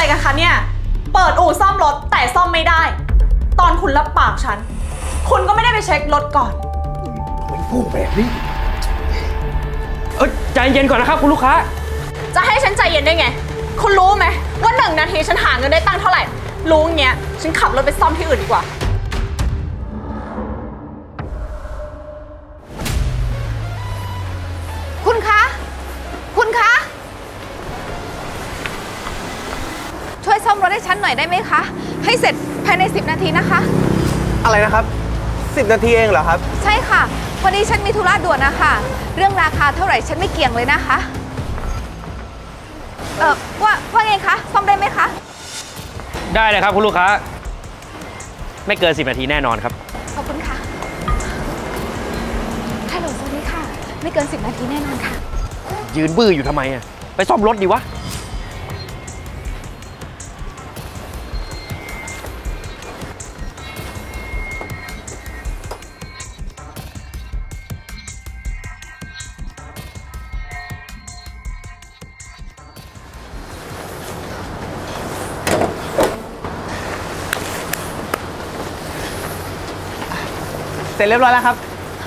กันคะเนี่ยเปิดอู่ซ่อมรถแต่ซ่อมไม่ได้ตอนคุณรับปากฉันคุณก็ไม่ได้ไปเช็ครถก่อนไม่พูดแบบนี้ใจเย็นก่อนนะครับคุณลูกค้าจะให้ฉันใจเย็นได้ไงคุณรู้ไหมว่า1 นาทีฉันหาเงินได้ตั้งเท่าไหร่รู้เงี้ยฉันขับรถไปซ่อมที่อื่นดีกว่าคุณคะช่วยซ่อมรถให้ฉันหน่อยได้ไหมคะให้เสร็จภายใน10 นาทีนะคะอะไรนะครับ10 นาทีเองเหรอครับใช่ค่ะพอดีฉันมีธุระด่วนนะคะเรื่องราคาเท่าไหร่ฉันไม่เกี่ยงเลยนะคะว่าไงคะซ่อมได้ไหมคะได้เลยครับคุณลูกค้าไม่เกิน10 นาทีแน่นอนครับขอบคุณค่ะฮัลโหลสวัสดีค่ะไม่เกิน10 นาทีแน่นอนค่ะยืนบื้ออยู่ทำไมอ่ะไปซ่อมรถดีวะเสร็จเรียบร้อยแล้วครับ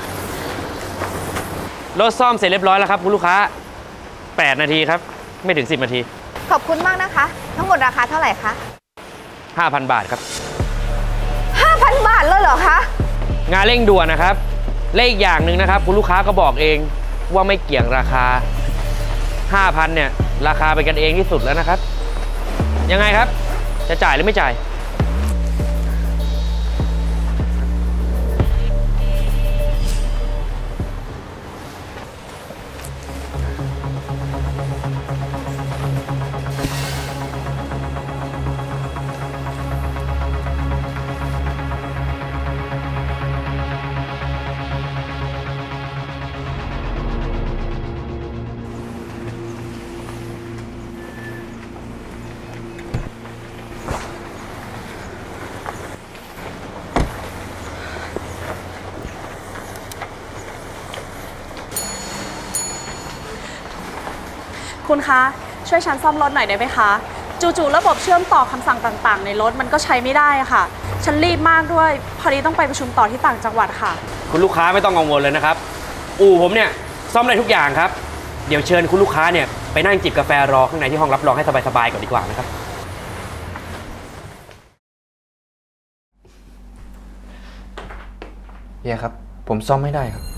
รถซ่อมเสร็จเรียบร้อยแล้วครับคุณลูกค้า8 นาทีครับไม่ถึง10 นาทีขอบคุณมากนะคะทั้งหมดราคาเท่าไหร่คะ 5,000 บาทครับ 5,000 บาทเลยเหรอคะงานเร่งด่วนนะครับเลขอย่างหนึ่งนะครับคุณลูกค้าก็บอกเองว่าไม่เกี่ยงราคา 5,000 เนี่ยราคาเป็นกันเองที่สุดแล้วนะครับยังไงครับจะจ่ายหรือไม่จ่ายคุณคะช่วยฉันซ่อมรถหน่อยได้ไหมคะจู่ๆระบบเชื่อมต่อคำสั่งต่างๆในรถมันก็ใช้ไม่ได้ค่ะฉันรีบมากด้วยพอดีต้องไปประชุมต่อที่ต่างจังหวัดค่ะคุณลูกค้าไม่ต้องกังวลเลยนะครับอู่ผมเนี่ยซ่อมได้ทุกอย่างครับเดี๋ยวเชิญคุณลูกค้าเนี่ยไปนั่งจิบกาแฟรอข้างในที่ห้องรับรองให้สบายๆก่อนดีกว่านะครับเฮียครับผมซ่อมไม่ได้ครับ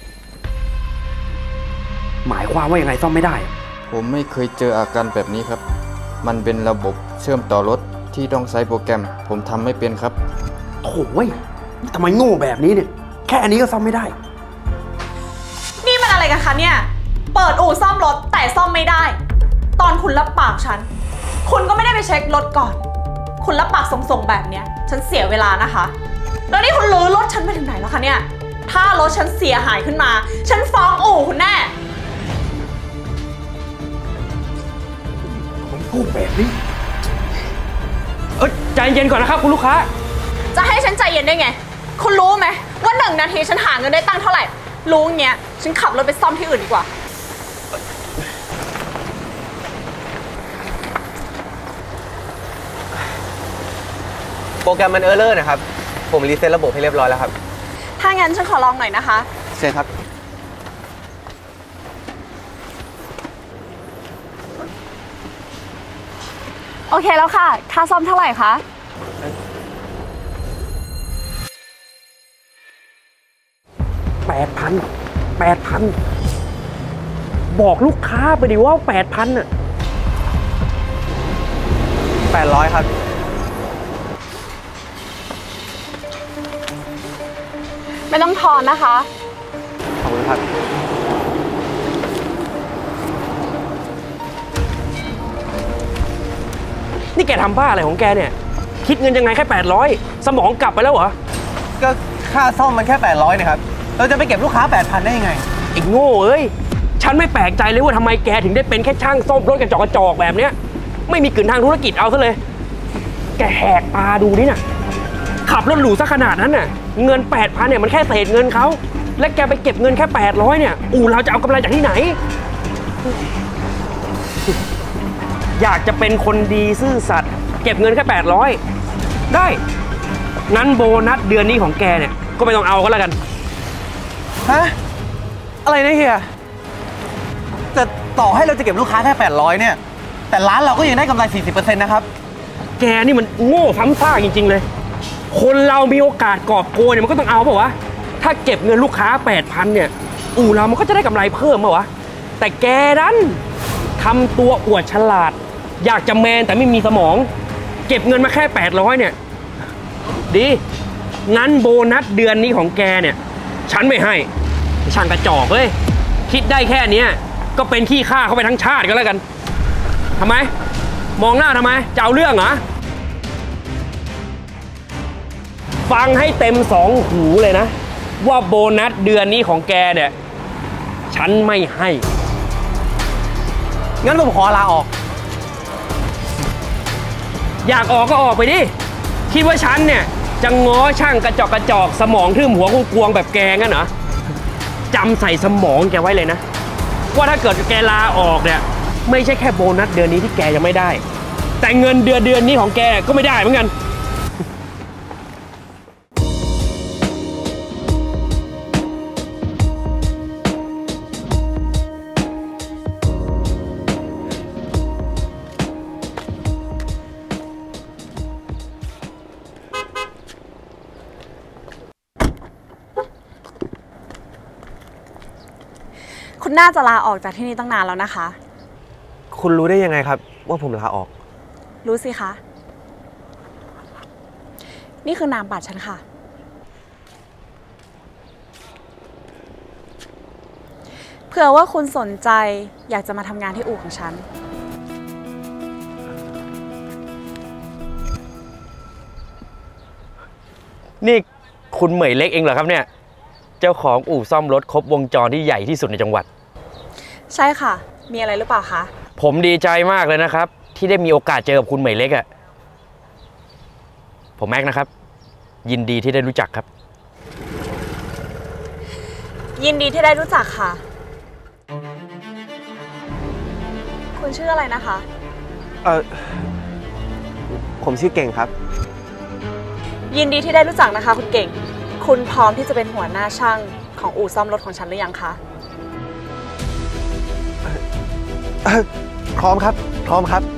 หมายความว่ายังไงซ่อมไม่ได้ผมไม่เคยเจออาการแบบนี้ครับมันเป็นระบบเชื่อมต่อรถที่ต้องใช้โปรแกรมผมทำไม่เป็นครับโถ่เว้ยทำไมโง่แบบนี้เนี่ยแค่อันนี้ก็ซ่อมไม่ได้นี่มันอะไรกันคะเนี่ยเปิดอู่ซ่อมรถแต่ซ่อมไม่ได้ตอนคุณรับปากฉันคุณก็ไม่ได้ไปเช็ครถก่อนคุณรับปากส่งๆแบบเนี้ยฉันเสียเวลานะคะแล้วนี่คุณรื้อรถฉันไปถึงไหนแล้วคะเนี่ยถ้ารถฉันเสียหายขึ้นมาฉันฟ้องอู่คุณแน่พูดแบบนี้ใจเย็นก่อนนะครับคุณลูกค้าจะให้ฉันใจเย็นได้ไงคุณรู้ไหมว่า1 นาทีฉันหาเงินได้ตั้งเท่าไหร่รู้เงี้ยฉันขับรถไปซ่อมที่อื่นดีกว่าโปรแกรมมันเออร์เลอร์นะครับผมรีเซ็ตระบบให้เรียบร้อยแล้วครับถ้างั้นฉันขอลองหน่อยนะคะเชิญครับโอเคแล้วค่ะค่าซ่อมเท่าไหร่คะ 8,000บอกลูกค้าไปดิว่า8,000น่ะ 800ครับไม่ต้องทอนนะคะขอบคุณครับนี่แกทำบ้าอะไรของแกเนี่ยคิดเงินยังไงแค่800สมองกลับไปแล้วเหรอก็ค่าซ่อมมันแค่800นะครับเราจะไปเก็บลูกค้า 8,000 ได้ยังไงไอ้โง่เอ้ยฉันไม่แปลกใจเลยว่าทำไมแกถึงได้เป็นแค่ช่างซ่อมรถกระจอกแบบเนี้ยไม่มีกลิ่นทางธุรกิจเอาซะเลยแกแหกตาดูนี่น่ะขับรถหรูซะขนาดนั้นน่ะเงิน 8,000 เนี่ยมันแค่เศษเงินเขาและแกไปเก็บเงินแค่800เนี่ยอู่เราจะเอากำไรจากที่ไหนอยากจะเป็นคนดีซื่อสัตย์เก็บเงินแค่800ได้งั้นโบนัสเดือนนี้ของแกเนี่ยก็ไม่ต้องเอาก็แล้วกันฮะอะไรนะเฮียแต่ต่อให้เราจะเก็บลูกค้าแค่800เนี่ยแต่ร้านเราก็ยังได้กำไร 40% นะครับแกนี่มันโง่ซ้ำซากจริงๆเลยคนเรามีโอกาสกอบโกยเนี่ยมันก็ต้องเอาเปล่าวะถ้าเก็บเงินลูกค้า 8,000 เนี่ยอู่เรามันก็จะได้กำไรเพิ่มเปล่าวะแต่แกนั้นทำตัวอวดฉลาดอยากจะแมนแต่ไม่มีสมองเก็บเงินมาแค่800เนี่ยดีงั้นโบนัสเดือนนี้ของแกเนี่ยฉันไม่ให้ช่างกระจอกเลยคิดได้แค่นี้ก็เป็นขี้ข้าเข้าไปทั้งชาติก็แล้วกันทำไมมองหน้าทำไมจะเอาเรื่องเหรอฟังให้เต็ม2 หูเลยนะว่าโบนัสเดือนนี้ของแกเนี่ยฉันไม่ให้งั้นผมขอลาออกอยากออกก็ออกไปดิคิดว่าฉันเนี่ยจะง้อช่างกระจอกสมองทื่มหัวกวงแบบแกงั้นเหรอจำใส่สมองแกไว้เลยนะว่าถ้าเกิดแกลาออกเนี่ยไม่ใช่แค่โบนัสเดือนนี้ที่แกยังไม่ได้แต่เงินเดือนนี้ของแกก็ไม่ได้เหมือนกันคุณน่าจะลาออกจากที่นี่ตั้งนานแล้วนะคะคุณรู้ได้ยังไงครับว่าผมลาออกรู้สิคะนี่คือนามบัตรฉันค่ะเผื่อว่าคุณสนใจอยากจะมาทำงานที่อู่ของฉันนี่คุณเหมยเล็กเองเหรอครับเนี่ยเจ้าของอู่ซ่อมรถครบวงจรที่ใหญ่ที่สุดในจังหวัดใช่ค่ะมีอะไรหรือเปล่าคะผมดีใจมากเลยนะครับที่ได้มีโอกาสเจอกับคุณเหมยเล็กอะผมแม็กนะครับยินดีที่ได้รู้จักครับยินดีที่ได้รู้จักค่ะคุณชื่ออะไรนะคะผมชื่อเก่งครับยินดีที่ได้รู้จักนะคะคุณเก่งคุณพร้อมที่จะเป็นหัวหน้าช่างของอู่ซ่อมรถของฉันหรือยังคะพร้อมครับพร้อมครับ